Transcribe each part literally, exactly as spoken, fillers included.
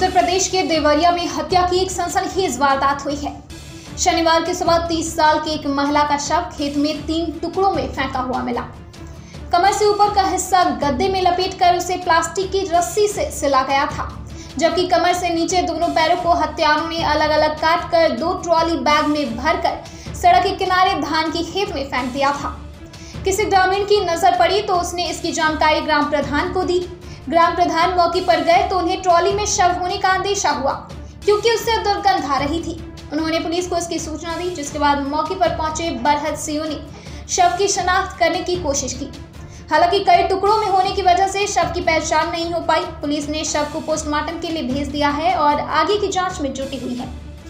उत्तर प्रदेश के देवरिया में हत्या की एक सनसनीखेज वारदात हुई है। शनिवार की सुबह तीस साल की एक महिला का शव खेत में तीन टुकड़ों में फेंका हुआ मिला। कमर से ऊपर का हिस्सा गद्दे में लपेटकर उसे प्लास्टिक की रस्सी से सिला गया था, जबकि कमर से नीचे दोनों पैरों को हत्यारों ने अलग अलग काट कर दो ट्रॉली बैग में भरकर सड़क के किनारे धान की खेत में फेंक दिया था। किसी ग्रामीण की नजर पड़ी तो उसने इसकी जानकारी ग्राम प्रधान को दी। ग्राम प्रधान मौके पर गए तो उन्हें ट्रॉली में शव होने का अंदेशा हुआ, क्योंकि उससे दुर्गंध आ रही थी। उन्होंने पुलिस को इसकी सूचना दी, जिसके बाद मौके पर पहुंचे बरहत सीओ ने शव की शनाख्त करने की कोशिश की। हालांकि कई टुकड़ों में होने की वजह से शव की पहचान नहीं हो पाई। पुलिस ने शव को पोस्टमार्टम के लिए भेज दिया है और आगे की जांच में जुटी हुई है।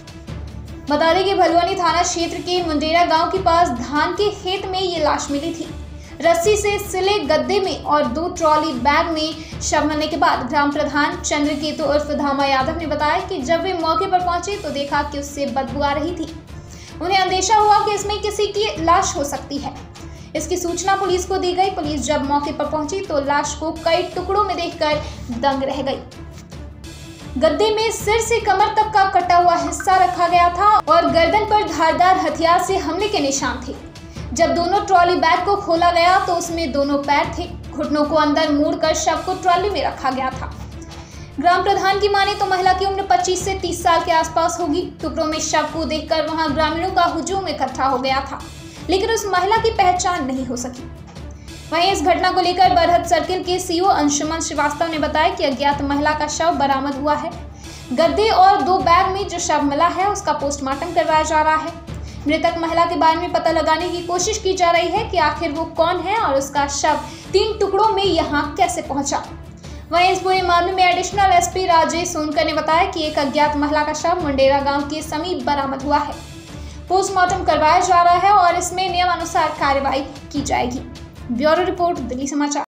बता दें कि भलुआनी थाना क्षेत्र के मुंडेरा गांव के पास धान के खेत में ये लाश मिली थी। रस्सी से सिले गद्दे में और दो ट्रॉली बैग में शव मिलने के बाद ग्राम प्रधान चंद्रकेतु उर्फ धामा यादव ने बताया कि जब वे मौके पर पहुंचे तो देखा कि उससे बदबू आ रही थी। उन्हें अंदेशा हुआ कि इसमें किसी की लाश हो सकती है। इसकी सूचना पुलिस को दी गई। पुलिस जब मौके पर पहुंची तो लाश को कई टुकड़ों में देखकर दंग रह गई। गद्दे में सिर से कमर तक का कटा हुआ हिस्सा रखा गया था और गर्दन पर धारदार हथियार से हमले के निशान थे। जब दोनों ट्रॉली बैग को खोला गया तो उसमें दोनों पैर थे। घुटनों को अंदर मोड़कर शव को ट्रॉली में रखा गया था। ग्राम प्रधान की माने तो महिला की उम्र पच्चीस से तीस साल के आसपास होगी। टुकड़ों में शव को देखकर वहां ग्रामीणों का हुजूम इकट्ठा हो गया था, लेकिन उस महिला की पहचान नहीं हो सकी। वहीं इस घटना को लेकर बरहत सर्किल के सीओ अंशुमन श्रीवास्तव ने बताया कि अज्ञात महिला का शव बरामद हुआ है। गद्दे और दो बैग में जो शव मिला है उसका पोस्टमार्टम करवाया जा रहा है। मृतक महिला के बारे में पता लगाने की कोशिश की जा रही है कि आखिर वो कौन है और उसका शव तीन टुकड़ों में यहाँ कैसे पहुंचा। वहीं इस पूरे मामले में एडिशनल एसपी राजेश सोनकर ने बताया कि एक अज्ञात महिला का शव मुंडेरा गांव के समीप बरामद हुआ है। पोस्टमार्टम करवाया जा रहा है और इसमें नियमानुसार कार्रवाई की जाएगी। ब्यूरो रिपोर्ट, दिल्ली समाचार।